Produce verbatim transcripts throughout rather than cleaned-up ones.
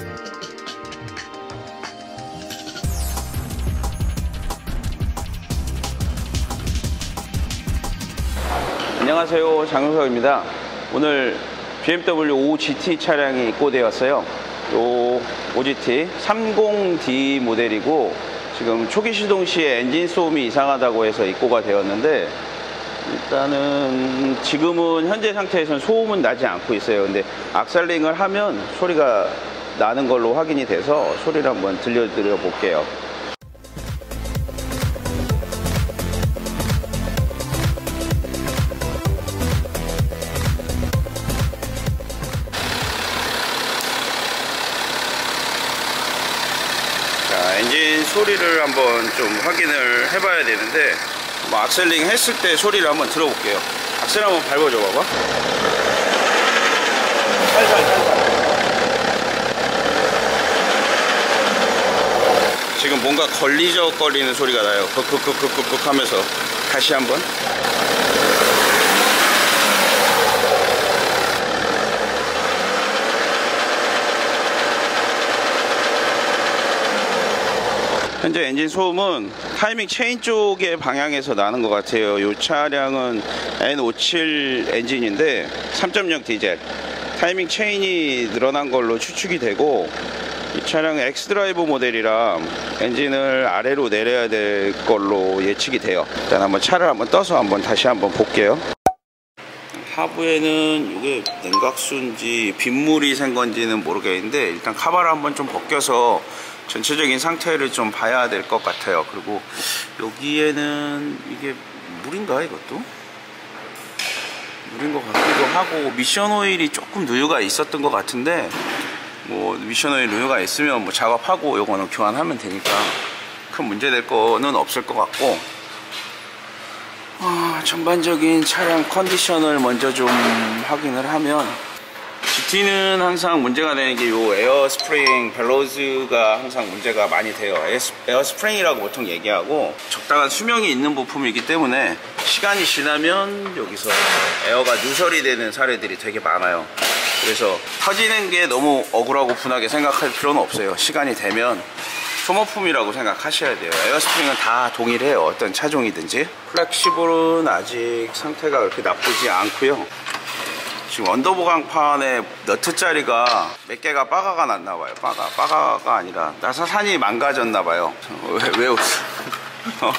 안녕하세요, 장용석입니다. 오늘 비엠더블유 오 지티 차량이 입고되었어요. 요 오지티 삼십 디 모델이고 지금 초기 시동 시에 엔진 소음이 이상하다고 해서 입고가 되었는데, 일단은 지금은 현재 상태에서는 소음은 나지 않고 있어요. 근데 악셀링을 하면 소리가 나는 걸로 확인이 돼서 소리를 한번 들려드려 볼게요. 자, 엔진 소리를 한번 좀 확인을 해봐야 되는데, 뭐 악셀링 했을 때 소리를 한번 들어볼게요. 악셀 한번 밟아줘 봐봐. 살살 살살. 지금 뭔가 걸리적거리는 소리가 나요. 끄끄끄끄끄 하면서. 다시 한번. 현재 엔진 소음은 타이밍 체인 쪽의 방향에서 나는 것 같아요. 이 차량은 엔 오십칠 엔진인데 삼 점 영 디젤, 타이밍 체인이 늘어난 걸로 추측이 되고, 이 차량은 엑스드라이브 모델이라 엔진을 아래로 내려야 될 걸로 예측이 돼요. 일단 한번 차를 한번 떠서 한번 다시 한번 볼게요. 하부에는 이게 냉각수인지 빗물이 샌 건지는 모르겠는데, 일단 카바를 한번 좀 벗겨서 전체적인 상태를 좀 봐야 될 것 같아요. 그리고 여기에는 이게 물인가, 이것도? 물인 것 같기도 하고, 미션 오일이 조금 누유가 있었던 것 같은데, 뭐 미션 오일 누유가 있으면 뭐 작업하고 요거는 교환하면 되니까 큰 문제 될 거는 없을 것 같고, 어, 전반적인 차량 컨디션을 먼저 좀 확인을 하면, 지티는 항상 문제가 되는 게 요 에어 스프링 벨로즈가 항상 문제가 많이 돼요. 에어 스프링이라고 보통 얘기하고, 적당한 수명이 있는 부품이기 때문에 시간이 지나면 여기서 에어가 누설이 되는 사례들이 되게 많아요. 그래서 터지는 게 너무 억울하고 분하게 생각할 필요는 없어요. 시간이 되면 소모품이라고 생각하셔야 돼요. 에어 스프링은 다 동일해요, 어떤 차종이든지. 플렉시블은 아직 상태가 그렇게 나쁘지 않고요. 지금 언더보 강판에 너트 자리가 몇 개가 빠가가 났나봐요. 빠가, 빠가가 아니라 나사산이 망가졌나봐요. 왜, 왜 웃어? 어.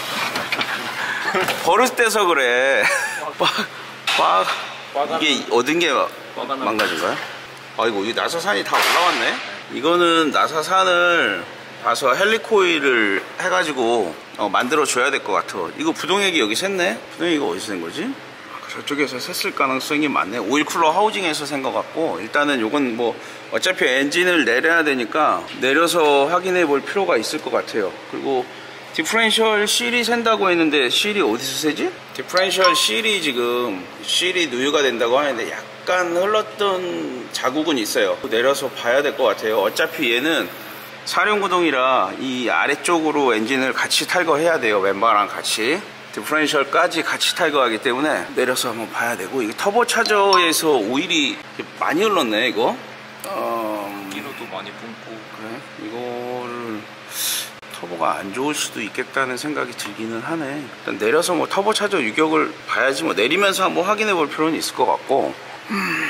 버릇돼서 그래. 빠, 빠, 이게 얻은 게 망가진 거야? 아이고, 이 나사산이 다 올라왔네? 이거는 나사산을 봐서 헬리코일을 해가지고 어, 만들어줘야 될 것 같아. 이거 부동액이 여기 샜네? 부동액이 어디서 샌 거지? 저쪽에서 샜을 가능성이 많네. 오일 쿨러 하우징에서 샌 것 같고, 일단은 요건 뭐 어차피 엔진을 내려야 되니까 내려서 확인해 볼 필요가 있을 것 같아요. 그리고 디퍼렌셜 실이 샌다고 했는데 실이 어디서 새지? 디퍼렌셜 실이 지금 실이 누유가 된다고 하는데 약간 흘렀던 자국은 있어요. 내려서 봐야 될 것 같아요. 어차피 얘는 사륜구동이라 이 아래쪽으로 엔진을 같이 탈거해야 돼요. 멤버랑 같이. 디퍼렌셜까지 같이 탈거하기 때문에 내려서 한번 봐야 되고, 이게 터보차저에서 오일이 많이 흘렀네, 이거. 어... 기로도 많이 뿜고. 그래? 이거를 터보가 안 좋을 수도 있겠다는 생각이 들기는 하네. 일단 내려서 뭐 터보차저 유격을 봐야지, 뭐 내리면서 한번 확인해 볼 필요는 있을 것 같고. 음...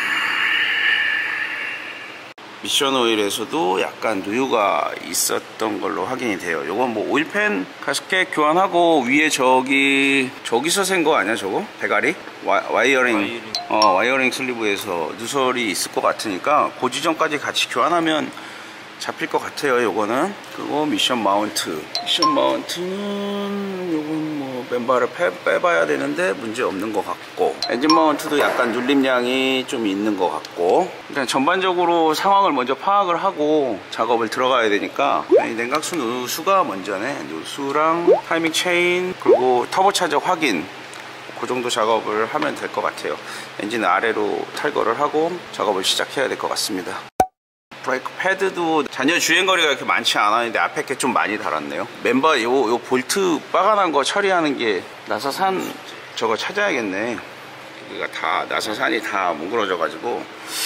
미션 오일에서도 약간 누유가 있었던 걸로 확인이 돼요. 요건 뭐 오일팬 가스켓 교환하고, 위에 저기 저기서 샌 거 아니야, 저거? 대가리? 와, 와이어링, 와이어링 어 와이어링 슬리브에서 누설이 있을 것 같으니까 그 지점까지 같이 교환하면 잡힐 것 같아요, 요거는. 그리고 미션 마운트. 미션 마운트는 요건 뭐 멤버를 빼, 빼봐야 되는데 문제 없는 것 같고, 엔진 마운트도 약간 눌림량이 좀 있는 것 같고, 일단 전반적으로 상황을 먼저 파악을 하고 작업을 들어가야 되니까, 냉각수 누수가 먼저네. 누수랑 타이밍 체인, 그리고 터보차저 확인, 그 정도 작업을 하면 될 것 같아요. 엔진 아래로 탈거를 하고 작업을 시작해야 될 것 같습니다. 브레이크 패드도 잔여 주행거리가 이렇게 많지 않았는데 앞에 게 좀 많이 달았네요. 멤버 요, 요 볼트 빠가난 거 처리하는 게 나사산 저거 찾아야겠네. 여기가 다 나사산이 다 뭉그러져 가지고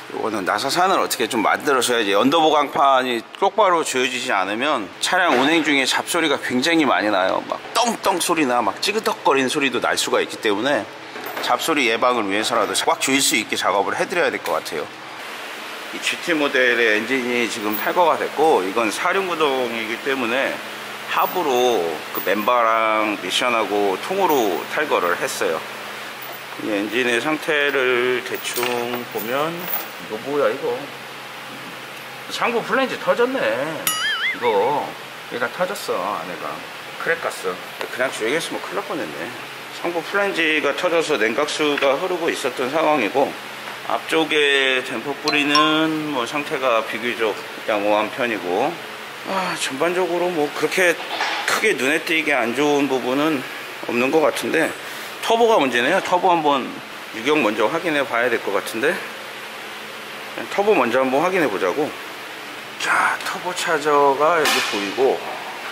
이거는 나사산을 어떻게 좀 만들어줘야지. 언더보 강판이 똑바로 조여지지 않으면 차량 운행 중에 잡소리가 굉장히 많이 나요. 막 떵떵 소리나 막 찌그덕거리는 소리도 날 수가 있기 때문에 잡소리 예방을 위해서라도 꽉 조일 수 있게 작업을 해드려야 될 것 같아요. 이 지티 모델의 엔진이 지금 탈거가 됐고, 이건 사륜구동이기 때문에 합으로 그 멤버랑 미션하고 통으로 탈거를 했어요. 이 엔진의 상태를 대충 보면, 이거 뭐야 이거 상부 플랜지 터졌네. 이거 얘가 터졌어. 안에가 크랙 갔어. 그냥 주행했으면 큰일 날 뻔했네. 상부 플랜지가 터져서 냉각수가 흐르고 있었던 상황이고, 앞쪽에 댐퍼 뿌리는 뭐 상태가 비교적 양호한 편이고, 아, 전반적으로 뭐 그렇게 크게 눈에 띄게 안 좋은 부분은 없는 것 같은데, 터보가 문제네요. 터보 한번 유격 먼저 확인해 봐야 될 것 같은데, 터보 먼저 한번 확인해 보자고. 자, 터보 차저가 여기 보이고,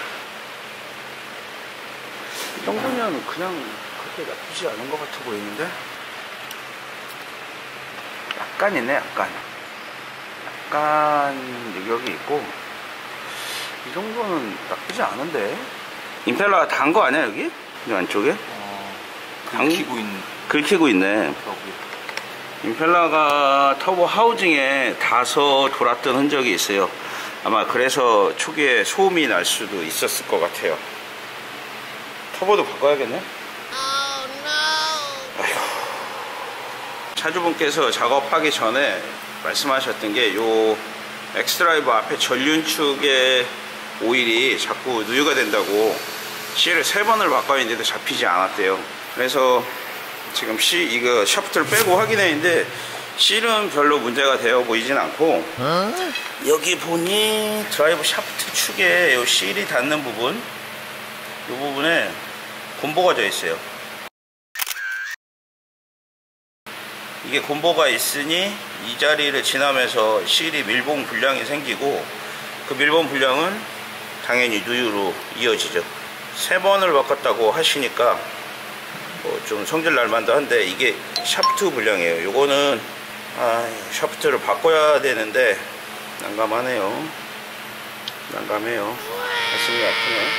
이 정도면 그냥 그렇게 나쁘지 않은 것 같아 보이는데, 약간 있네. 약간 약간 유격이 있고, 이 정도는 나쁘지 않은데. 임펠러가 단 거 아니야 여기? 이 안쪽에? 어, 긁히고 있는. 긁히고 있네. 저기. 임펠러가 터보 하우징에 닿아서 돌았던 흔적이 있어요. 아마 그래서 초기에 소음이 날 수도 있었을 것 같아요. 터보도 바꿔야겠네. 차주분께서 작업하기 전에 말씀하셨던 게, 요 엑스드라이브 앞에 전륜축에 오일이 자꾸 누유가 된다고 C를 세 번을 바꿔있는데도 잡히지 않았대요. 그래서 지금 C 이거 샤프트를 빼고 확인했는데 C는 별로 문제가 되어 보이진 않고, 어? 여기 보니 드라이브 샤프트 축에 요 C이 닿는 부분, 이 부분에 곰보가 져 있어요. 이게 곰보가 있으니 이 자리를 지나면서 실이 밀봉 불량이 생기고, 그 밀봉 불량은 당연히 누유로 이어지죠. 세 번을 바꿨다고 하시니까 뭐 좀 성질 날만도 한데, 이게 샤프트 불량이에요. 요거는 아, 샤프트를 바꿔야 되는데 난감하네요. 난감해요. 가슴이 아프네.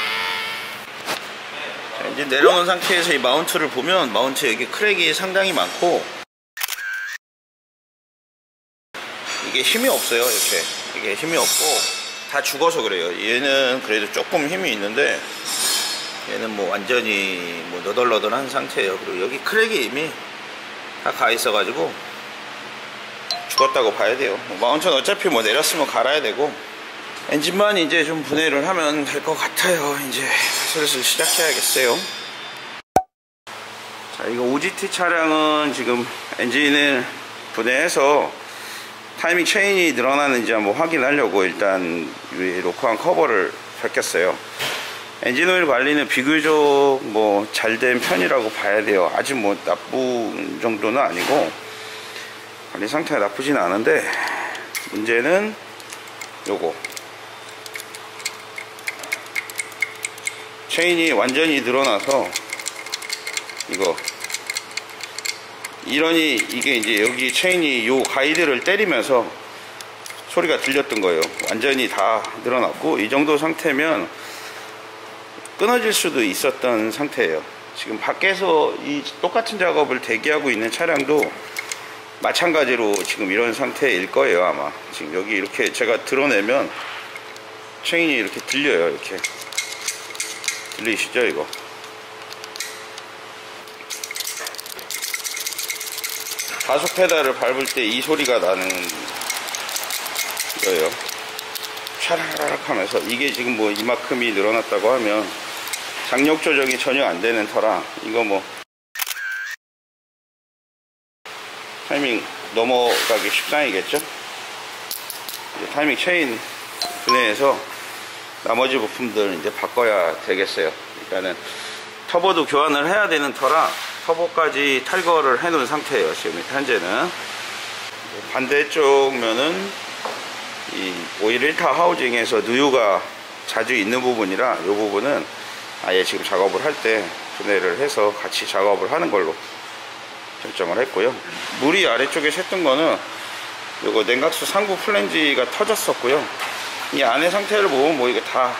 자, 이제 내려놓은 상태에서 이 마운트를 보면, 마운트 여기 크랙이 상당히 많고, 이게 힘이 없어요. 이렇게 이게 힘이 없고 다 죽어서 그래요. 얘는 그래도 조금 힘이 있는데, 얘는 뭐 완전히 뭐 너덜너덜한 상태예요. 그리고 여기 크랙이 이미 다 가 있어 가지고 죽었다고 봐야 돼요. 뭐 마운트는 어차피 뭐 내렸으면 갈아야 되고, 엔진만 이제 좀 분해를 하면 될 것 같아요. 이제 슬슬 시작해야겠어요. 자, 이거 오지티 차량은 지금 엔진을 분해해서 타이밍 체인이 늘어나는지 한번 확인하려고 일단 위 로커한 커버를 벗겼어요. 엔진 오일 관리는 비교적 뭐 잘된 편이라고 봐야 돼요. 아직 뭐 나쁜 정도는 아니고, 관리 상태가 나쁘진 않은데, 문제는 요거 체인이 완전히 늘어나서, 이거 이러니 이게 이제 여기 체인이 요 가이드를 때리면서 소리가 들렸던 거예요. 완전히 다 늘어났고, 이 정도 상태면 끊어질 수도 있었던 상태예요. 지금 밖에서 이 똑같은 작업을 대기하고 있는 차량도 마찬가지로 지금 이런 상태일 거예요. 아마 지금 여기 이렇게 제가 드러내면 체인이 이렇게 들려요. 이렇게 들리시죠? 이거 가속 페달을 밟을 때 이 소리가 나는 거예요. 샤라락 하면서. 이게 지금 뭐 이만큼이 늘어났다고 하면 장력 조정이 전혀 안 되는 터라, 이거 뭐 타이밍 넘어가기 십상이겠죠. 이제 타이밍 체인 분해해서 나머지 부품들 이제 바꿔야 되겠어요. 그러니까는 터보도 교환을 해야 되는 터라 터보까지 탈거를 해 놓은 상태예요. 지금 현재는. 반대쪽 면은 이 오일 일 타 하우징에서 누유가 자주 있는 부분이라, 이 부분은 아예 지금 작업을 할 때 분해를 해서 같이 작업을 하는 걸로 결정을 했고요. 물이 아래쪽에 샜던 거는 요거 냉각수 상부 플랜지가 터졌었고요. 이 안에 상태를 보면 뭐 이게 다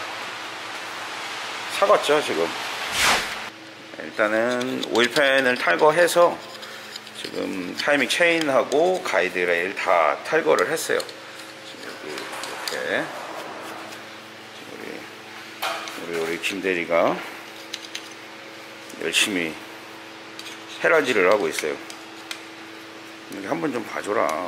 사갔죠 지금. 일단은 오일팬을 탈거해서 지금 타이밍 체인하고 가이드 레일 다 탈거를 했어요. 여기 이렇게 우리 우리, 우리 김대리가 열심히 헤라지를 하고 있어요. 여기 한번 좀 봐줘라.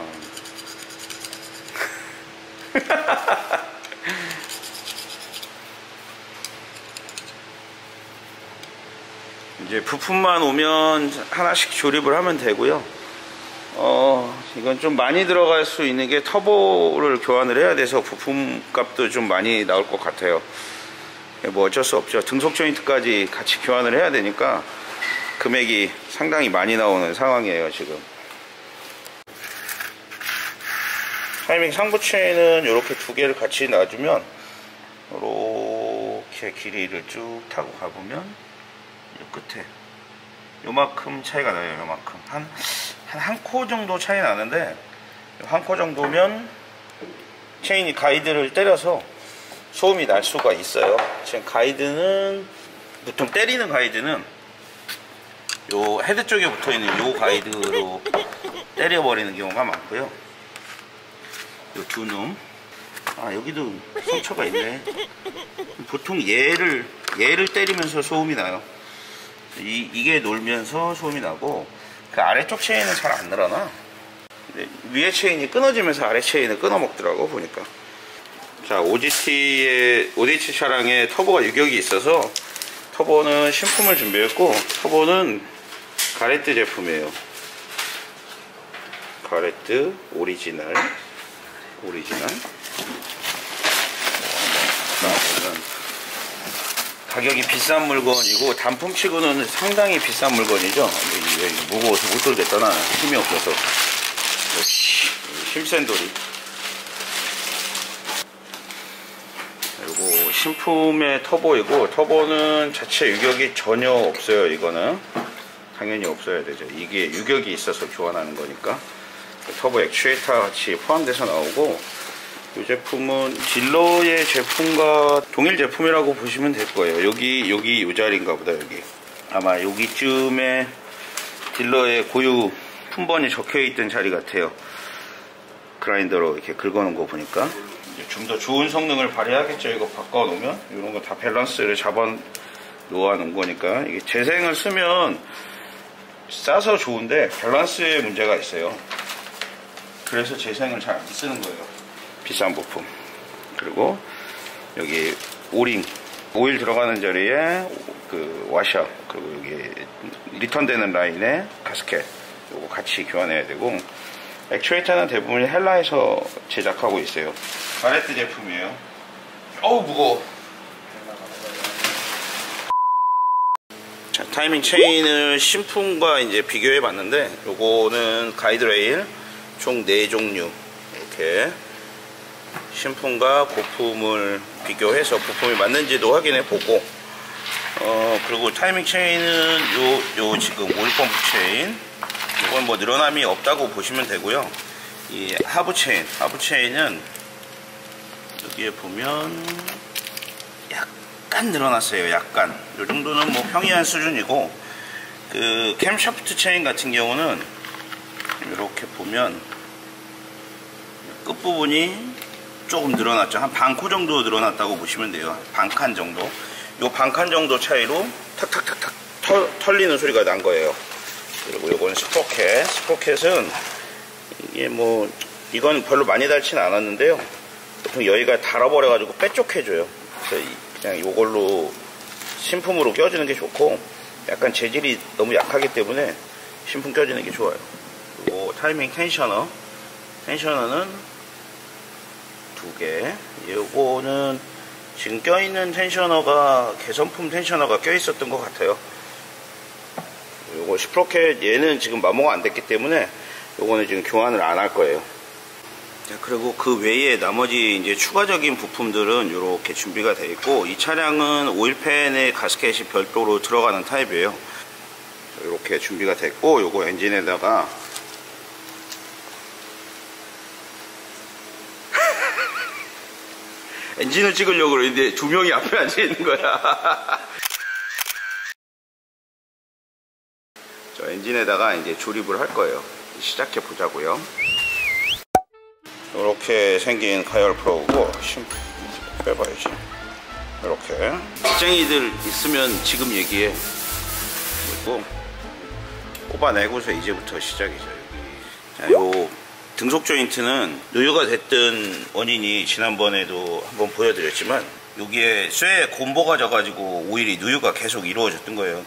이제 부품만 오면 하나씩 조립을 하면 되고요. 어 이건 좀 많이 들어갈 수 있는 게 터보를 교환을 해야 돼서 부품 값도 좀 많이 나올 것 같아요. 뭐 어쩔 수 없죠. 등속 조인트까지 같이 교환을 해야 되니까 금액이 상당히 많이 나오는 상황이에요 지금. 타이밍 상부 체인은 이렇게 두 개를 같이 놔주면 이렇게 길이를 쭉 타고 가보면 이 끝에 요만큼 차이가 나요. 요만큼 한 한 한 코 정도 차이 나는데 한 코 정도면 체인이 가이드를 때려서 소음이 날 수가 있어요. 지금 가이드는 보통 때리는 가이드는 요 헤드 쪽에 붙어있는 요 가이드로 때려버리는 경우가 많고요. 요 두 놈, 아 여기도 상처가 있네. 보통 얘를 얘를 때리면서 소음이 나요. 이, 이게 놀면서 소음이 나고 그 아래쪽 체인은 잘 안 늘어나. 근데 위에 체인이 끊어지면서 아래 체인을 끊어먹더라고 보니까. 자, 오지티의 오디에이치 차량에 터보가 유격이 있어서 터보는 신품을 준비했고, 터보는 가레트 제품이에요. 가레트 오리지널 오리지널. 나보면 가격이 비싼 물건이고 단품치고는 상당히 비싼 물건이죠. 무거워서 못 들겠다. 나는 힘이 없어서. 역시 힘센 돌이. 그리고 신품의 터보이고, 터보는 자체 유격이 전혀 없어요. 이거는 당연히 없어야 되죠. 이게 유격이 있어서 교환하는 거니까. 터보 액추에이터 같이 포함돼서 나오고, 이 제품은 딜러의 제품과 동일 제품이라고 보시면 될 거예요. 여기 여기 이 자리인가 보다. 여기 아마 여기쯤에 딜러의 고유 품번이 적혀 있던 자리 같아요. 그라인더로 이렇게 긁어놓은 거 보니까 좀 더 좋은 성능을 발휘하겠죠. 이거 바꿔 놓으면 이런 거 다 밸런스를 잡아 놓아 놓은 거니까. 이게 재생을 쓰면 싸서 좋은데 밸런스에 문제가 있어요. 그래서 재생을 잘 안 쓰는 거예요. 비싼 부품. 그리고 여기 오링, 오일 들어가는 자리에 그 와셔, 그리고 여기 리턴되는 라인에 가스켓, 요거 같이 교환해야 되고, 액추에이터는 대부분 헬라에서 제작하고 있어요. 가레트 제품이에요. 어우 무거워. 자, 타이밍 체인을 신품과 이제 비교해 봤는데, 요거는 가이드레일 총 네 종류 이렇게 신품과 고품을 비교해서 부품이 맞는지도 확인해 보고, 어 그리고 타이밍 체인은 요, 요 지금 오일 펌프 체인, 이건 뭐 늘어남이 없다고 보시면 되고요. 이 하부 체인, 하부 체인은 여기에 보면 약간 늘어났어요. 약간. 요 정도는 뭐 평이한 수준이고, 그 캠샤프트 체인 같은 경우는 이렇게 보면 끝부분이 조금 늘어났죠. 한 반 코 정도 늘어났다고 보시면 돼요. 반 칸 정도. 요 반 칸 정도 차이로 탁탁탁탁 털, 털리는 소리가 난 거예요. 그리고 요건 스프로켓. 스프로켓은 이게 뭐 이건 별로 많이 닳지는 않았는데요. 보통 여기가 닳아버려가지고 빼쪽해줘요. 그래서 그냥 요걸로 신품으로 껴주는 게 좋고, 약간 재질이 너무 약하기 때문에 신품 껴주는 게 좋아요. 그리고 타이밍 텐셔너. 텐셔너는 두 개. 요거는 지금 껴있는 텐셔너가 개선품 텐셔너가 껴있었던 것 같아요. 요거 스프로켓 얘는 지금 마모가 안 됐기 때문에 요거는 지금 교환을 안 할 거예요. 자, 그리고 그 외에 나머지 이제 추가적인 부품들은 이렇게 준비가 되어 있고, 이 차량은 오일팬에 가스켓이 별도로 들어가는 타입이에요. 이렇게 준비가 됐고, 요거 엔진에다가 엔진을 찍으려고 그러는데 두 명이 앞에 앉아 있는 거야. 저 엔진에다가 이제 조립을 할 거예요. 시작해 보자고요. 이렇게 생긴 가열 프로그고 빼봐야지. 이렇게 빚쟁이들 있으면 지금 얘기해. 그리고 뽑아내고서 이제부터 시작이죠. 여기. 자, 요 등속 조인트는 누유가 됐던 원인이 지난번에도 한번 보여드렸지만 여기에 쇠에 곰보가 져가지고 오일이 누유가 계속 이루어졌던 거예요.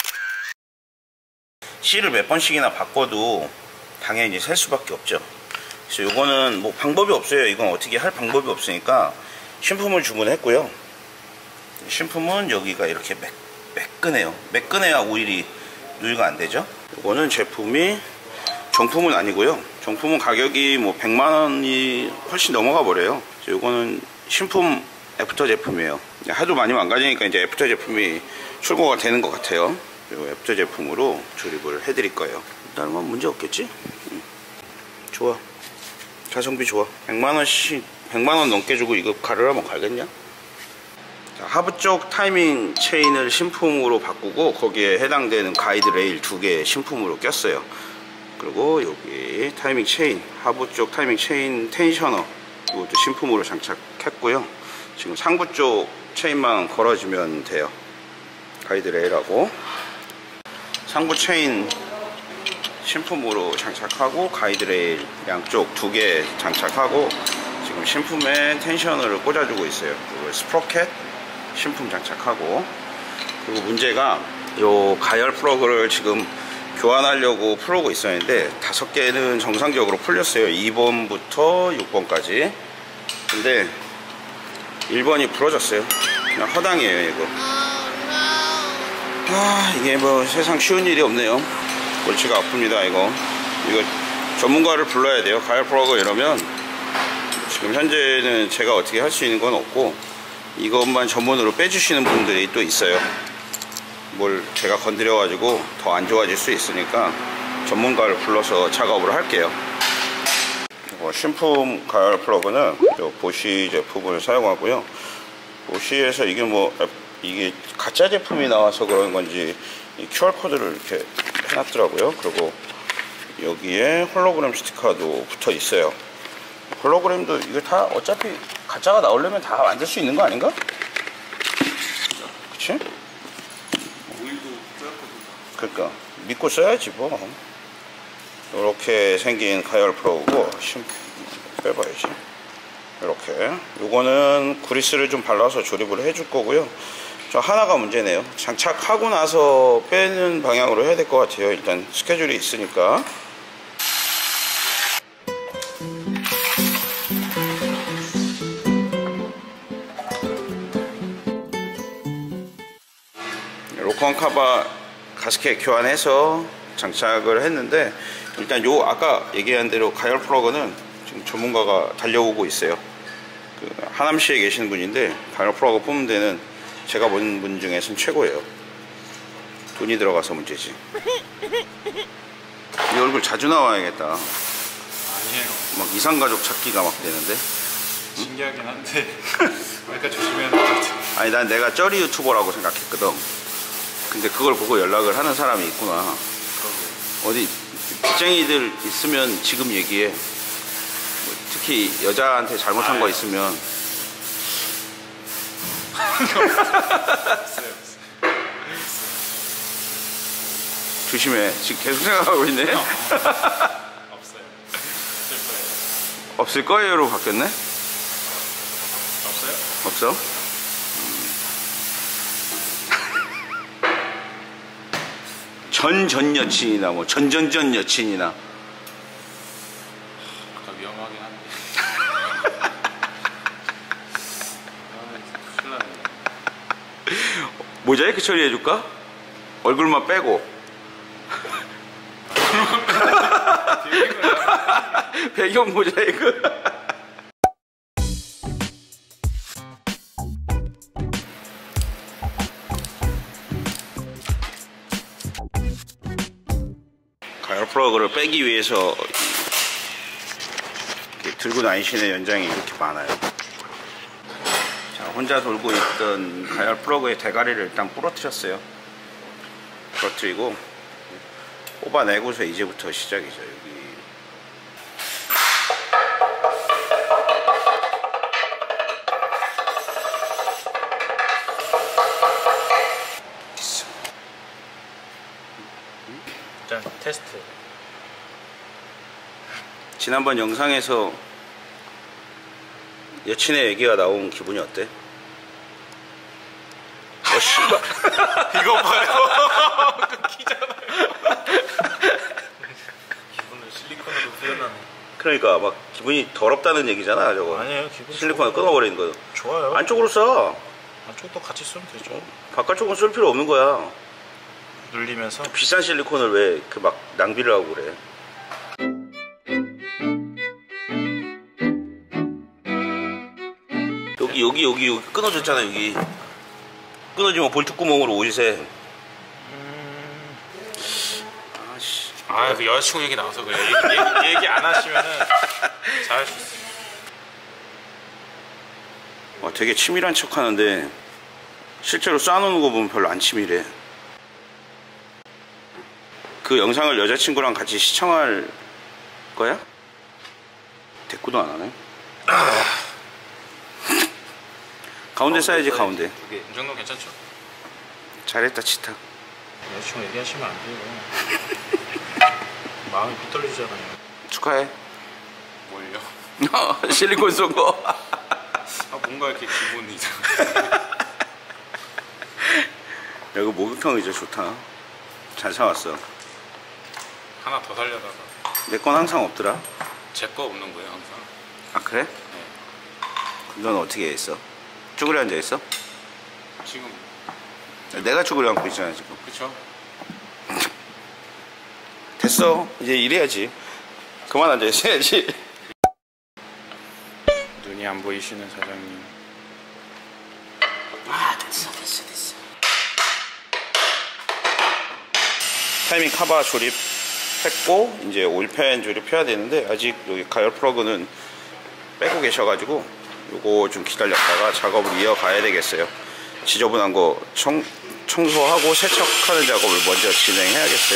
실을 몇 번씩이나 바꿔도 당연히 셀 수밖에 없죠. 그래서 요거는 뭐 방법이 없어요. 이건 어떻게 할 방법이 없으니까 신품을 주문했고요. 신품은 여기가 이렇게 매, 매끈해요. 매끈해야 오일이 누유가 안 되죠. 이거는 제품이 정품은 아니고요. 정품은 가격이 뭐 백만 원이 훨씬 넘어가 버려요. 이거는 신품 애프터 제품이에요. 하도 많이 망가지니까 이제 애프터 제품이 출고가 되는 것 같아요. 그리고 애프터 제품으로 조립을 해드릴 거예요. 일단 뭐 문제 없겠지? 응. 좋아. 가성비 좋아. 백만 원씩 백만 원 넘게 주고 이거 가르라면 갈겠냐? 자, 하부 쪽 타이밍 체인을 신품으로 바꾸고 거기에 해당되는 가이드 레일 두 개 신품으로 꼈어요. 그리고 여기 타이밍 체인, 하부 쪽 타이밍 체인 텐셔너 이것도 신품으로 장착했고요. 지금 상부 쪽 체인만 걸어주면 돼요. 가이드 레일하고 상부 체인 신품으로 장착하고 가이드 레일 양쪽 두 개 장착하고 지금 신품에 텐셔너를 꽂아주고 있어요. 그리고 스프로켓 신품 장착하고, 그리고 문제가 요 가열 플러그를 지금 교환하려고 풀고 있었는데 다섯 개는 정상적으로 풀렸어요. 이 번부터 육 번까지. 근데 일 번이 부러졌어요. 그냥 허당이에요 이거. 아, 이게 뭐 세상 쉬운 일이 없네요. 골치가 아픕니다 이거. 이거 전문가를 불러야 돼요. 가열 플러그 이러면 지금 현재는 제가 어떻게 할 수 있는 건 없고 이것만 전문으로 빼주시는 분들이 또 있어요. 뭘 제가 건드려 가지고 더 안 좋아질 수 있으니까 전문가를 불러서 작업을 할게요. 신품 가열 플러그는 보시 제품을 사용하고요. 보시에서 이게 뭐 이게 가짜 제품이 나와서 그런 건지 큐알 코드를 이렇게 해놨더라고요. 그리고 여기에 홀로그램 스티커도 붙어 있어요. 홀로그램도 이거 다 어차피 가짜가 나오려면 다 만들 수 있는 거 아닌가? 그치? 그러니까 믿고 써야지 뭐. 이렇게 생긴 가열 플러그고 빼봐야지. 이렇게 요거는 그리스를 좀 발라서 조립을 해줄 거고요. 저 하나가 문제네요. 장착하고 나서 빼는 방향으로 해야 될 것 같아요. 일단 스케줄이 있으니까. 로컨 카바 가스켓 교환해서 장착을 했는데, 일단 요 아까 얘기한 대로 가열 플러그는 지금 전문가가 달려오고 있어요. 그 하남시에 계시는 분인데 가열 플러그 뽑는 데는 제가 본 분 중에서는 최고예요. 돈이 들어가서 문제지. 이 얼굴 자주 나와야겠다. 아니에요. 막 이상가족 찾기가 막 되는데. 신기하긴 한데 약간 조심해야 될 것 같아요. 아니 난 내가 쩌리 유튜버라고 생각했거든. 근데 그걸 보고 연락을 하는 사람이 있구나. 그러게. 어디 빚쟁이들 있으면 지금 얘기해. 뭐 특히 여자한테 잘못한 아, 거 있으면. 없어요. 조심해. 지금 계속 생각하고 있네. 어. 없어요. 없을 거예요. 없을 거예요로 바뀌었네. 없어요? 없어? 전 전 여친이나 뭐 전전전 여친이나. 아까 위험하긴 한데. 아, 큰일 났네. 모자이크 처리해줄까? 얼굴만 빼고. 배경 모자이크. 가열 플러그를 빼기 위해서 이렇게 들고 다니시는 연장이 이렇게 많아요. 혼자 돌고 있던 가열 플러그의 대가리를 일단 부러뜨렸어요. 부러뜨리고 뽑아내고서 이제부터 시작이죠. 여기 일단 테스트. 지난번 영상에서 여친의 얘기가 나온 기분이 어때? 어 씨발 이거 봐요. 끊기잖아요. 기분을 실리콘으로 표현하네. 그러니까 막 기분이 더럽다는 얘기잖아 저거. 아니에요. 기분 실리콘을 좋아요. 끊어버리는 거. 좋아요. 안쪽으로 써. 안쪽도 같이 쓰면 되죠. 바깥쪽은 쓸 필요 없는 거야. 눌리면서. 비싼 실리콘을 왜 그 막 낭비를 하고 그래. 여기 여기 여기 여기 끊어졌잖아. 여기 끊어지면 볼트 구멍으로 오일새. 음... 아씨. 아, 그 여자친구 얘기 나와서 그래. 얘기, 얘기, 얘기 안 하시면은 잘할 수 있어. 와, 되게 치밀한 척 하는데 실제로 쏴놓는 거 보면 별로 안 치밀해. 그 영상을 여자친구랑 같이 시청할 거야? 대꾸도 안 하네. 가운데 쏴야지 가운데. 이 정도 괜찮죠? 잘했다 치타. 여자친구 얘기하시면 안 돼요. 마음이 비떨어지잖아요. 축하해. 뭘요? 실리콘 쏜 거. 아, 뭔가 이렇게 기분이 이상해. 야, 이거 목욕탕 의자 좋다. 잘 사왔어. 하나 더 살려다가. 내 건 항상 없더라. 제 거 없는 거예요 항상. 아 그래? 네. 넌 어떻게 했어? 쭈그려 앉아 있어? 지금 내가 쭈그려 앉고 있잖아 지금. 그쵸? 됐어. 이제 일해야지. 그만 앉아 있어야지. 눈이 안 보이시는 사장님. 아 됐어 됐어 됐어. 타이밍 카바 조립했고 이제 오일팬 조립해야 되는데 아직 여기 가열 플러그는 빼고 계셔가지고 요거 좀 기다렸다가 작업을 이어가야 되겠어요. 지저분한 거 청, 청소하고 세척하는 작업을 먼저 진행해야겠어요.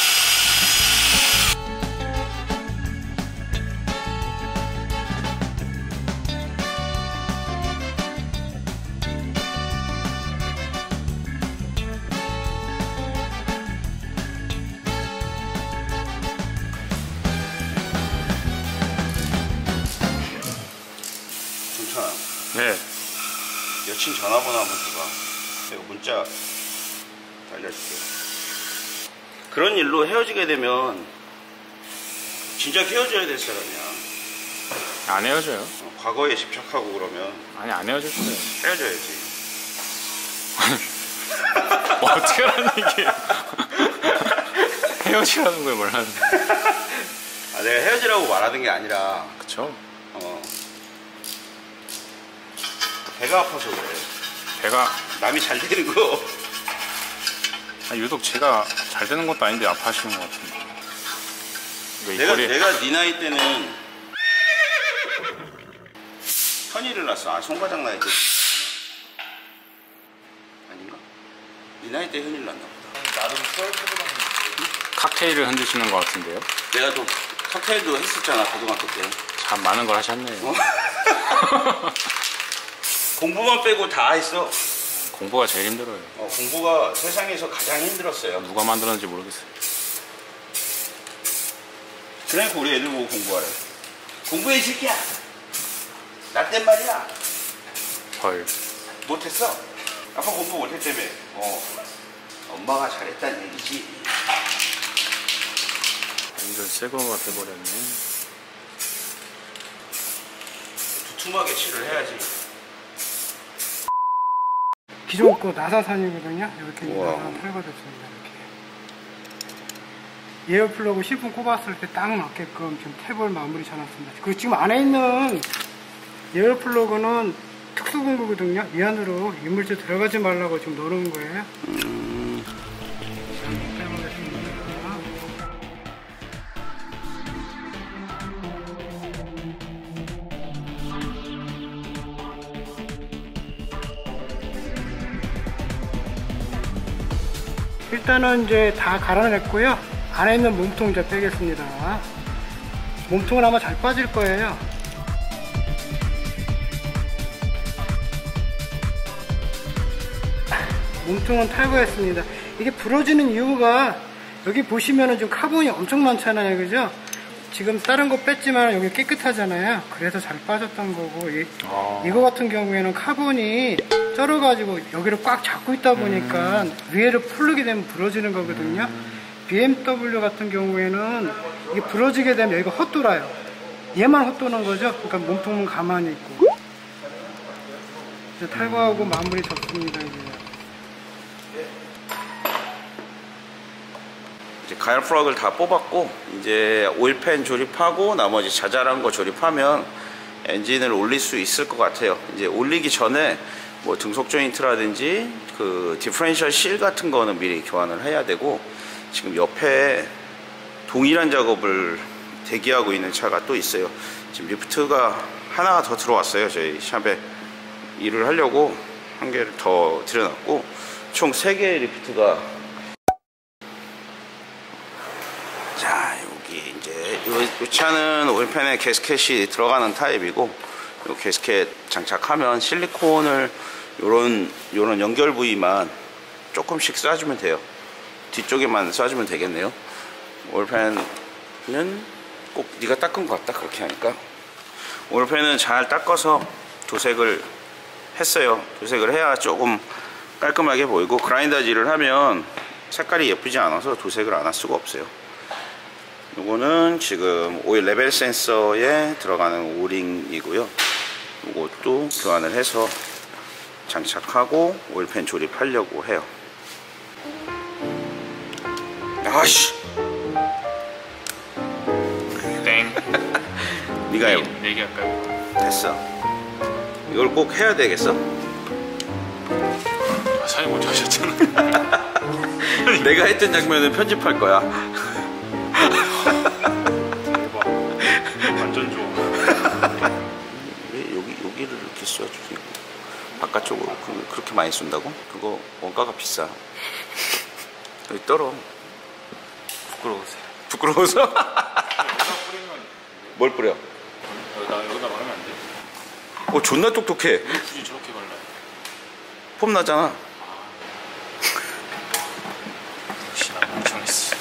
괜찮아. 네. 여친 전화번호 한번 줘봐. 내가 문자 알려줄게. 그런 일로 헤어지게 되면 진짜 헤어져야 될 사람이야. 안 헤어져요. 어, 과거에 집착하고 그러면 아니 안 헤어질 거예요. 헤어져야지. 뭐 어떻게 하는 얘기예요? 헤어지라는 걸 몰랐는데. 아, 내가 헤어지라고 말하는 게 아니라 그쵸? 어, 배가 아파서 그래. 배가 남이 잘 되는 거. 아, 유독 제가 잘 되는 것도 아닌데 아파하시는 것 같은데. 왜 내가 이거리... 내가 네 나이 때는 현이를 낳았어. 아 송과장 나이 때 아닌가? 네 나이 때 현이를 낳나 보다. 나름 썰보다 칵테일을 흔드시는 것 같은데요? 내가 또 칵테일도 했었잖아 고등학교 때. 참 많은 걸 하셨네요. 어? 공부만 빼고 다 했어. 공부가 제일 힘들어요. 어, 공부가 세상에서 가장 힘들었어요. 누가 만들었는지 모르겠어요. 그러니까 우리 애들 보고 공부하래. 공부해 이 새끼야. 나 땐 말이야. 헐. 못했어? 아빠 공부 못했다며. 어. 엄마가 잘했다는 얘기지. 완전 새 거가 돼버렸네. 두툼하게 칠을 해야지. 기존 거 나사산이거든요. 이렇게 우와. 나사 탈거됐습니다. 이렇게 에어 플러그 신품 꼽았을 때 딱 맞게끔 지금 탭을 마무리 쳐놨습니다. 그리고 지금 안에 있는 에어 플러그는 특수 공구거든요. 이 안으로 이물질 들어가지 말라고 지금 넣어놓은 거예요. 음. 빼보겠습니다. 일단은 이제 다 갈아냈고요. 안에 있는 몸통 이제 빼겠습니다. 몸통은 아마 잘 빠질 거예요. 몸통은 탈거했습니다. 이게 부러지는 이유가 여기 보시면은 좀 카본이 엄청 많잖아요, 그죠? 지금 다른 거 뺐지만 여기 깨끗하잖아요. 그래서 잘 빠졌던 거고, 이, 아. 이거 같은 경우에는 카본이 쩔어가지고 여기를 꽉 잡고 있다 보니까 음. 위에를 풀르게 되면 부러지는 거거든요. 음. 비엠더블유 같은 경우에는 이게 부러지게 되면 여기가 헛돌아요. 얘만 헛도는 거죠. 그러니까 몸통은 가만히 있고. 이제 탈거하고 마무리 접습니다. 이제. 이제 가열 플러그를 다 뽑았고 이제 오일팬 조립하고 나머지 자잘한 거 조립하면 엔진을 올릴 수 있을 것 같아요. 이제 올리기 전에 뭐 등속 조인트라든지 그 디퍼런셜 실 같은 거는 미리 교환을 해야 되고, 지금 옆에 동일한 작업을 대기하고 있는 차가 또 있어요. 지금 리프트가 하나가 더 들어왔어요. 저희 샵에 일을 하려고 한 개를 더 들여놨고 총 세 개의 리프트가. 자, 여기 이제 이 차는 오일팬에 게스켓이 들어가는 타입이고, 이 게스켓 장착하면 실리콘을 요런 요런 연결 부위만 조금씩 쏴주면 돼요. 뒤쪽에만 쏴주면 되겠네요. 오일팬은 꼭 네가 닦은 것 같다, 그렇게 하니까. 오일팬은 잘 닦아서 도색을 했어요. 도색을 해야 조금 깔끔하게 보이고, 그라인더질을 하면 색깔이 예쁘지 않아서 도색을 안 할 수가 없어요. 요거는 지금 오일 레벨 센서에 들어가는 오링이고요. 요것도 교환을 해서 장착하고 오일팬 조립하려고 해요. 아씨, 땡. 네가 해. 네 개 할까요? 됐어. 이걸 꼭 해야 되겠어? 아, 사장님 먼저 하셨잖아. 내가 했던 장면은 편집할 거야. 대박. 완전 좋아. 왜 여기 여기를 이렇게 쏴주지? 바깥쪽으로 그, 그렇게 많이 쏜다고? 그거 원가가 비싸. 여기 떨어. 부끄러우세요. 부끄러워서? 뿌리면 뭘 뿌려? 여기다 여기다 바르면 안 돼. 어, 존나 똑똑해. 왜 굳이 저렇게 발라요? 폼 나잖아. 역시 나 멍청했어.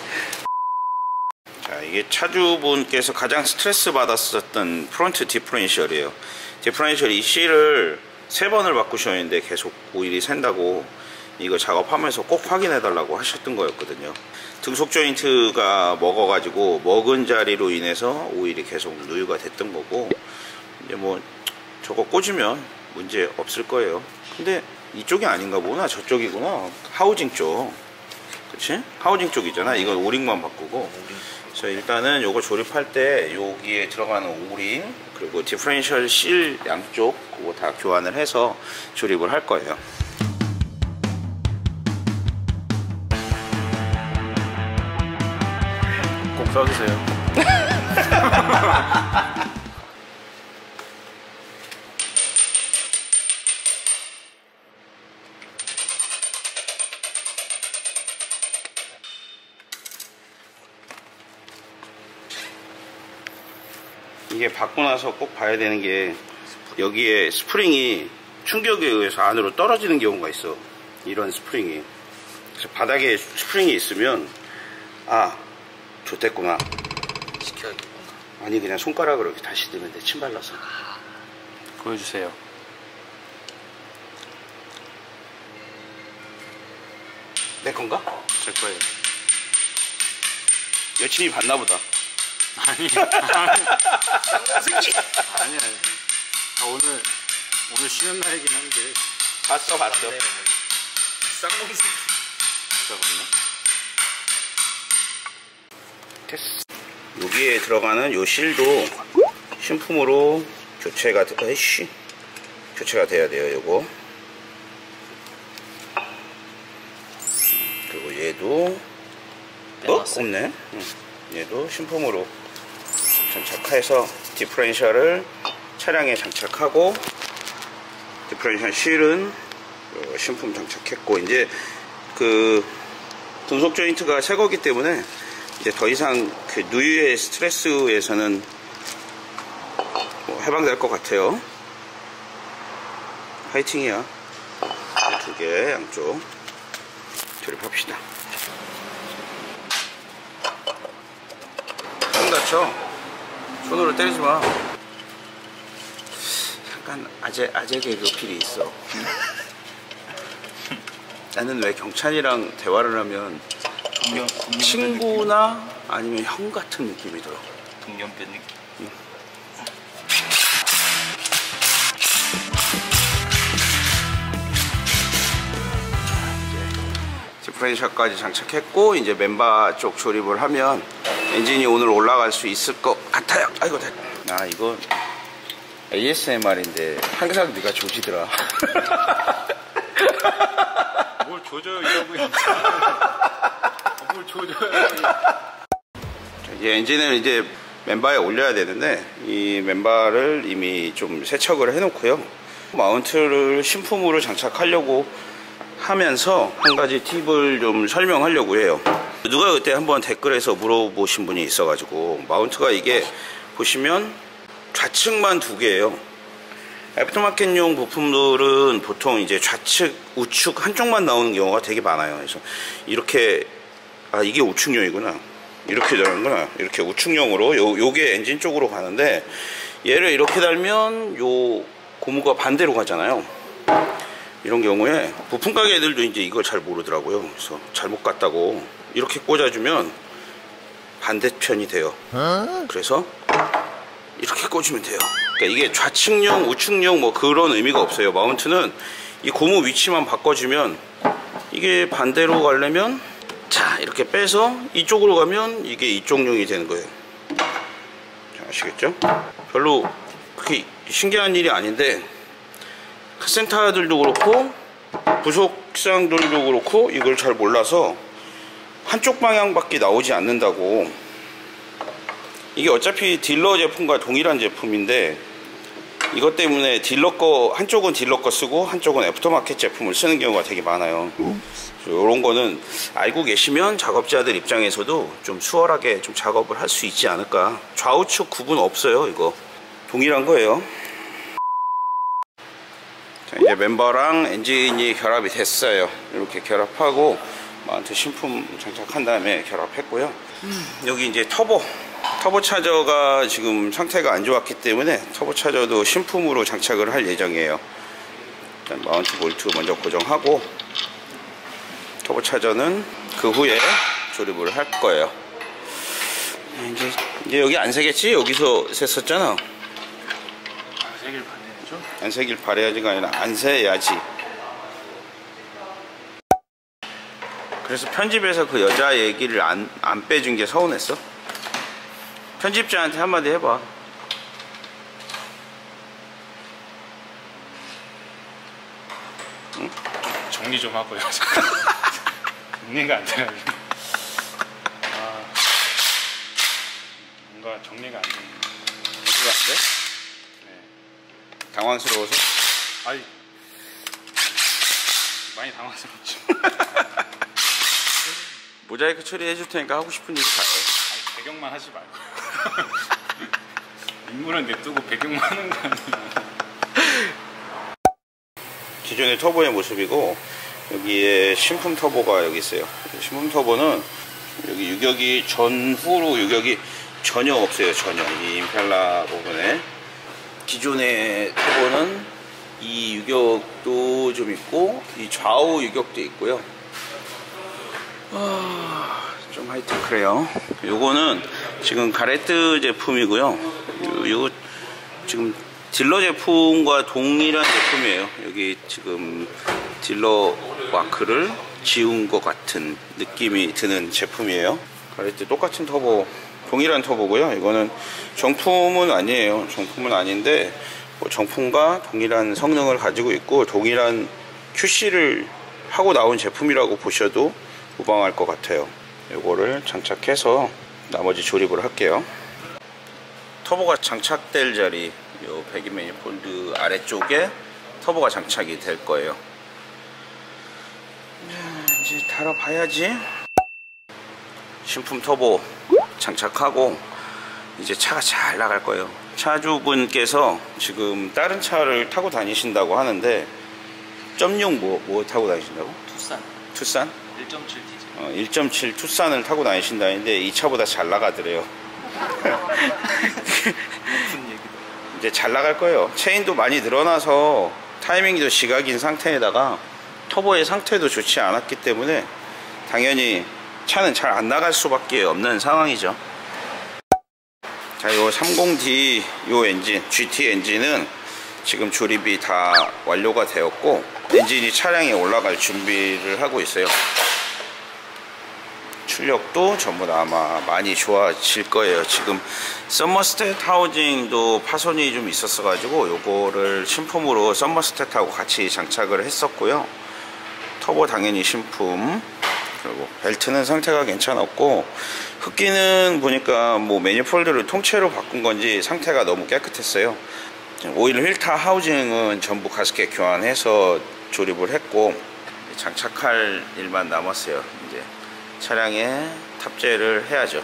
자, 이게 차주분께서 가장 스트레스 받았었던 프론트 디퍼런셜이에요. 디퍼런셜 이 실을 세 번을 바꾸셨는데 계속 오일이 샌다고 이거 작업하면서 꼭 확인해 달라고 하셨던 거였거든요. 등속 조인트가 먹어가지고 먹은 자리로 인해서 오일이 계속 누유가 됐던 거고, 이제 뭐 저거 꽂으면 문제 없을 거예요. 근데 이쪽이 아닌가 보구나. 저쪽이구나. 하우징 쪽. 그치? 하우징 쪽이잖아. 이건 오링만 바꾸고. 그래서 일단은 요거 조립할 때 여기에 들어가는 오링 그리고 디퍼런셜 실 양쪽 그거 다 교환을 해서 조립을 할 거예요. 꼭 써주세요. 이게 받고 나서 꼭 봐야 되는 게 여기에 스프링이 충격에 의해서 안으로 떨어지는 경우가 있어. 이런 스프링이. 그래서 바닥에 스프링이 있으면 아, 좋댔구나. 시켜야겠구나. 아니 그냥 손가락으로 이렇게 다시 넣으면 돼. 침 발라서. 보여주세요. 내 건가? 제 거예요. 여친이 봤나 보다. 아니, 아니, 아니, 아니. 아, 오늘 오늘 쉬는 날이긴 한데. 봤어, 봤어. 쌍놈 새끼. 진짜 봤나? 됐어. 여기에 들어가는 요 실도 신품으로 교체가 돼. 아이씨, 교체가 돼야 돼요. 요거. 그리고 얘도 어? 없네. 응. 얘도 신품으로 장착해서 디퍼런셜을 차량에 장착하고, 디퍼런셜 실은 신품 장착했고, 이제 그 금속 조인트가 새 거기 때문에 이제 더 이상 그 누유의 스트레스에서는 뭐 해방될 것 같아요. 화이팅이야. 두 개 양쪽 조립합시다. 손 다쳐. 손으로 때리지 마. 약간 아재 아재 개그 필이 있어. 나는 왜 경찬이랑 대화를 하면 동년, 동년 친구나 아니면 형 같은 느낌이 들어. 동년배 느낌. 응. 디프렌셜까지 장착했고 이제 멤버 쪽 조립을 하면 엔진이 오늘 올라갈 수 있을 것 같아요. 아이고, 아 이거 에이에스엠알인데 항상 네가 조지더라. 뭘 조져요 이러고 있지. 뭘 조져요. 이제 엔진을 이제 멤버에 올려야 되는데 이 멤버를 이미 좀 세척을 해놓고요. 마운트를 신품으로 장착하려고 하면서 한 가지 팁을 좀 설명하려고 해요. 누가 그때 한번 댓글에서 물어보신 분이 있어가지고 마운트가 이게 보시면 좌측만 두 개예요. 애프터마켓용 부품들은 보통 이제 좌측, 우측 한쪽만 나오는 경우가 되게 많아요. 그래서 이렇게 아 이게 우측용이구나. 이렇게 되는구나. 이렇게 우측용으로 요, 요게 엔진 쪽으로 가는데 얘를 이렇게 달면 요 고무가 반대로 가잖아요. 이런 경우에 부품 가게 애들도 이제 이걸 잘 모르더라고요. 그래서 잘못 갔다고 이렇게 꽂아주면 반대편이 돼요. 그래서 이렇게 꽂으면 돼요. 그러니까 이게 좌측용, 우측용 뭐 그런 의미가 없어요. 마운트는 이 고무 위치만 바꿔주면 이게 반대로 가려면 자 이렇게 빼서 이쪽으로 가면 이게 이쪽용이 되는 거예요. 자, 아시겠죠? 별로 그렇게 신기한 일이 아닌데 카센터들도 그렇고 부속상들도 그렇고 이걸 잘 몰라서 한쪽 방향밖에 나오지 않는다고. 이게 어차피 딜러 제품과 동일한 제품인데 이것 때문에 딜러 거 한쪽은 딜러 거 쓰고 한쪽은 애프터마켓 제품을 쓰는 경우가 되게 많아요. 이런 거는 알고 계시면 작업자들 입장에서도 좀 수월하게 좀 작업을 할 수 있지 않을까. 좌우측 구분 없어요. 이거 동일한 거예요. 자, 이제 멤버랑 엔진이 결합이 됐어요. 이렇게 결합하고 마운트 신품 장착한 다음에 결합했고요. 음. 여기 이제 터보 터보 차저가 지금 상태가 안 좋았기 때문에 터보 차저도 신품으로 장착을 할 예정이에요. 일단 마운트 볼트 먼저 고정하고 터보 차저는 그 후에 조립을 할 거예요. 이제, 이제 여기 안 새겠지? 여기서 샜었잖아. 안 새길 바래야죠. 안 새길 바래야지가 아니라 안 새야지. 그래서 편집에서 그 여자 얘기를 안, 안 빼준 게 서운했어? 편집자한테 한마디 해봐. 응? 정리 좀 하고요. 정리가 안 돼요. 아, 뭔가 정리가 안 되는. 정리가 안 돼? 네. 당황스러워서? 아이, 많이 당황스럽죠. 모자이크 처리해 줄 테니까 하고 싶은 얘기 다 해. 아니, 배경만 하지 말고. 인물은 냅두고 배경만 하는 거 아니에요. 기존의 터보의 모습이고 여기에 신품 터보가 여기 있어요. 신품 터보는 여기 유격이 전후로 유격이 전혀 없어요. 전혀. 이 임펠러 부분에 기존의 터보는 이 유격도 좀 있고 이 좌우 유격도 있고요. 아, 좀 하여튼 그래요. 요거는 지금 가레트 제품이고요. 요, 요 지금 딜러 제품과 동일한 제품이에요. 여기 지금 딜러 마크를 지운 것 같은 느낌이 드는 제품이에요. 가레트 똑같은 터보, 동일한 터보고요. 이거는 정품은 아니에요. 정품은 아닌데 뭐 정품과 동일한 성능을 가지고 있고 동일한 큐씨를 하고 나온 제품이라고 보셔도 무방할 것 같아요. 이거를 장착해서 나머지 조립을 할게요. 터보가 장착될 자리, 요 배기 매니폴드 아래쪽에 터보가 장착이 될 거예요. 이제 달아봐야지. 신품 터보 장착하고 이제 차가 잘 나갈 거예요. 차주분께서 지금 다른 차를 타고 다니신다고 하는데 점육 뭐, 뭐 타고 다니신다고? 투싼 투싼? 일 점 칠 디젤. 어, 일 점 칠 투싼을 타고 다니신다는데 이 차보다 잘 나가더래요. 무슨 얘기다. 이제 잘 나갈 거예요. 체인도 많이 늘어나서 타이밍도 지각인 상태에다가 터보의 상태도 좋지 않았기 때문에 당연히 차는 잘 안 나갈 수밖에 없는 상황이죠. 자, 요 삼십 디 요 엔진, 지티 엔진은 지금 조립이 다 완료가 되었고 엔진이 차량에 올라갈 준비를 하고 있어요. 출력도 전부 다 아마 많이 좋아질 거예요. 지금 썸머스탯 하우징도 파손이 좀 있었어 가지고 요거를 신품으로 썸머스탯하고 같이 장착을 했었고요. 터보 당연히 신품, 그리고 벨트는 상태가 괜찮았고 흡기는 보니까 뭐 매니폴드를 통째로 바꾼 건지 상태가 너무 깨끗했어요. 오일 필터 하우징은 전부 가스켓 교환해서 조립을 했고 장착할 일만 남았어요. 이제 차량에 탑재를 해야죠.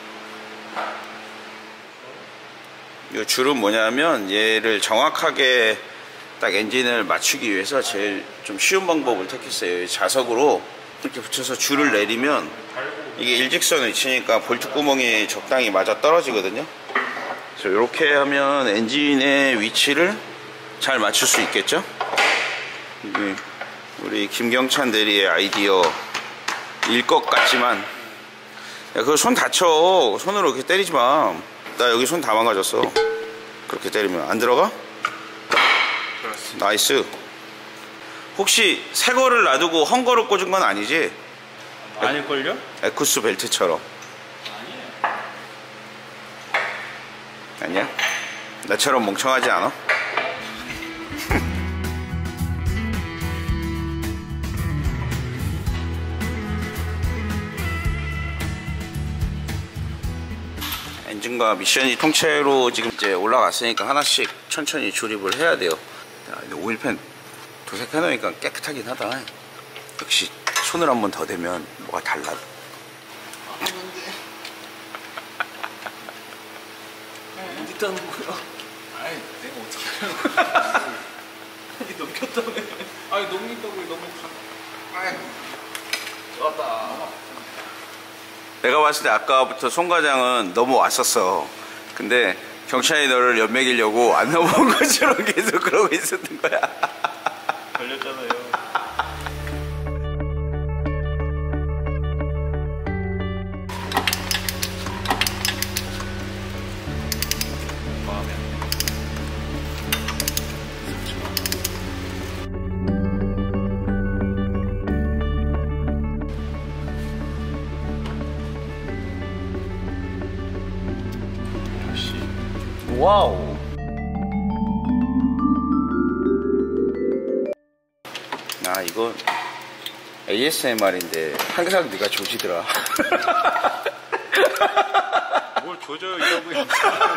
이 줄은 뭐냐면 얘를 정확하게 딱 엔진을 맞추기 위해서 제일 좀 쉬운 방법을 택했어요. 자석으로 이렇게 붙여서 줄을 내리면 이게 일직선 위치니까 볼트 구멍이 적당히 맞아 떨어지거든요. 그래서 이렇게 하면 엔진의 위치를 잘 맞출 수 있겠죠. 우리 김경찬 대리의 아이디어일 것 같지만, 야, 그거 손 다쳐. 손으로 이렇게 때리지 마. 나 여기 손 다 망가졌어. 그렇게 때리면 안 들어가? 나이스. 혹시 새 거를 놔두고 헝 거를 꽂은 건 아니지? 아닐걸요? 에쿠스 벨트처럼. 아니야? 나처럼 멍청하지 않아? 엔진과 미션이 통째로 지금 이제 올라갔으니까 하나씩 천천히 조립을 해야 돼요. 야, 오일팬 도색해 놓으니까 깨끗하긴 하다. 역시 손을 한 번 더 대면 뭐가 달라. 어디 따는 거야? 아이, 내가 어떻게 하려고. 아니, 넘겼다며. 아니, 넘긴다고 너무 가. 아이, 좋았다. 내가 봤을 때 아까부터 송 과장은 넘어왔었어. 근데 경찰이 너를 연맥이려고 안 넘어온 것처럼 계속 그러고 있었던 거야. 걸렸잖아요. 와우. 아, 이거 에이에스엠알인데 항상 네가 조지더라. 뭘 조져요, 이러고 있는.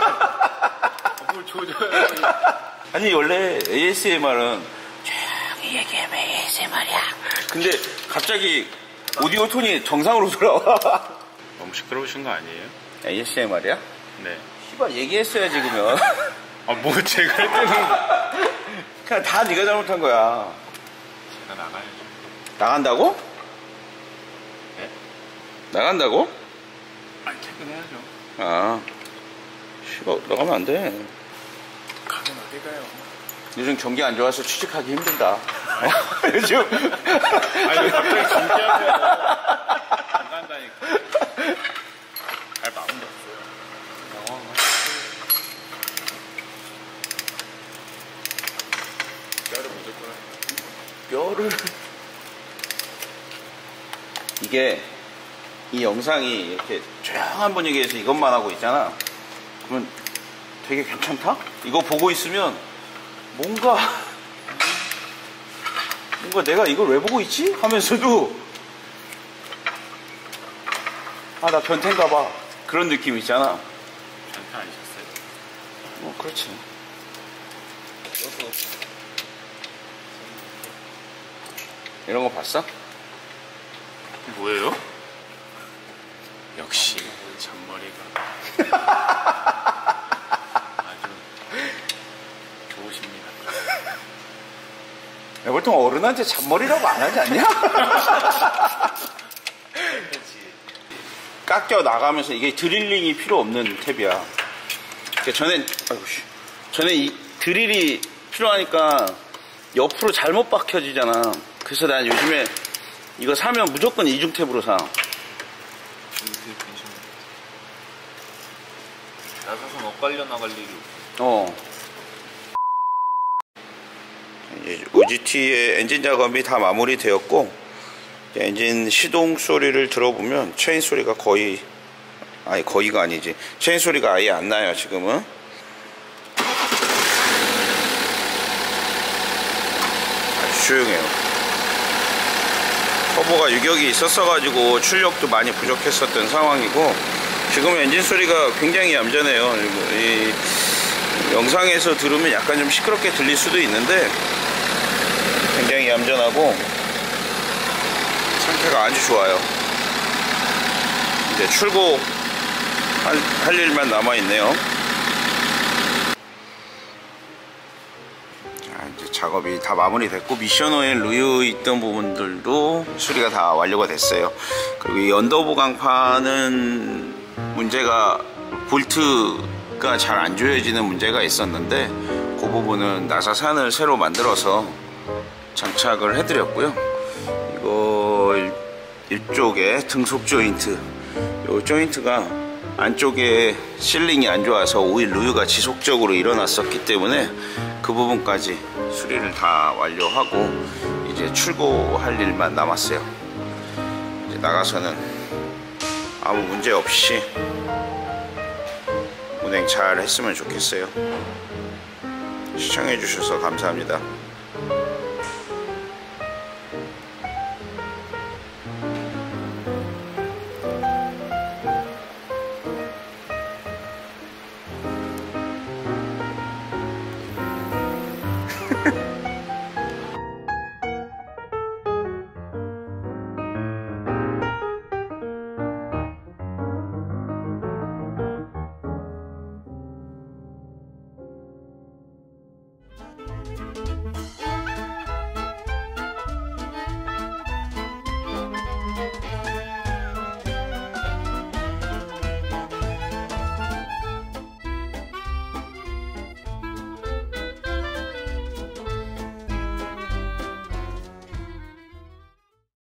뭘 조져요. 아니, 원래 에이에스엠알은 조용히 얘기하면 에이에스엠알이야. 근데 갑자기 오디오 톤이 정상으로 돌아와. 너무 시끄러우신 거 아니에요? 에이에스엠알이야? 네. 씨발, 얘기했어야지, 그러면. 아, 뭐 제가 할 때는. 그냥 다 네가 잘못한 거야. 제가 나가야죠. 나간다고? 네? 나간다고? 아니, 퇴근해야죠. 아, 씨발, 나가면 안 돼. 가면 어디 가요? 요즘 경기 안 좋아서 취직하기 힘들다. 요즘. 아니, 갑자기 진지하게 안 간다니까. 갈 마음도 없어요. 영화 뼈를 무조건 뼈를. 이게, 이 영상이 이렇게 조용한 분위기에서 이것만 하고 있잖아. 그러면 되게 괜찮다? 이거 보고 있으면 뭔가, 뭔가 내가 이걸 왜 보고 있지? 하면서도, 아, 나 변태인가 봐. 그런 느낌 있잖아. 변태 아니셨어요? 뭐, 그렇지. 이런 거 봤어? 뭐예요? 역시 잔머리가 아주 좋으십니다. 야, 보통 어른한테 잔머리라고 안 하지 않냐? 깎여 나가면서 이게 드릴링이 필요 없는 탭이야. 그러니까 전엔 아이고 씨. 전에 이 드릴이 필요하니까 옆으로 잘못 박혀지잖아. 그래서 난 요즘에 이거 사면 무조건 이중 탭으로 사. 나사선 엇갈려 나갈 일이 없어. 어. 이제 오지티의 엔진 작업이 다 마무리되었고, 엔진 시동 소리를 들어보면 체인 소리가 거의, 아니 거의가 아니지, 체인 소리가 아예 안 나요 지금은. 아주 조용해요. 터보가 유격이 있었어 가지고 출력도 많이 부족했었던 상황이고, 지금 엔진 소리가 굉장히 얌전해요. 이 영상에서 들으면 약간 좀 시끄럽게 들릴 수도 있는데 굉장히 얌전하고 상태가 아주 좋아요. 이제 출고 할, 할 일만 남아있네요. 자, 이제 작업이 다 마무리됐고, 미션 오일 루유 있던 부분들도 수리가 다 완료가 됐어요. 그리고 이 언더보 강판은 문제가, 볼트가 잘 안 조여지는 문제가 있었는데, 그 부분은 나사산을 새로 만들어서 장착을 해드렸고요. 이거 이쪽에 등속 조인트, 이 조인트가 안쪽에 실링이 안 좋아서 오일 루유가 지속적으로 일어났었기 때문에 그 부분까지 수리를 다 완료하고 이제 출고할 일만 남았어요. 이제 나가서는 아무 문제 없이 운행 잘 했으면 좋겠어요. 시청해 주셔서 감사합니다.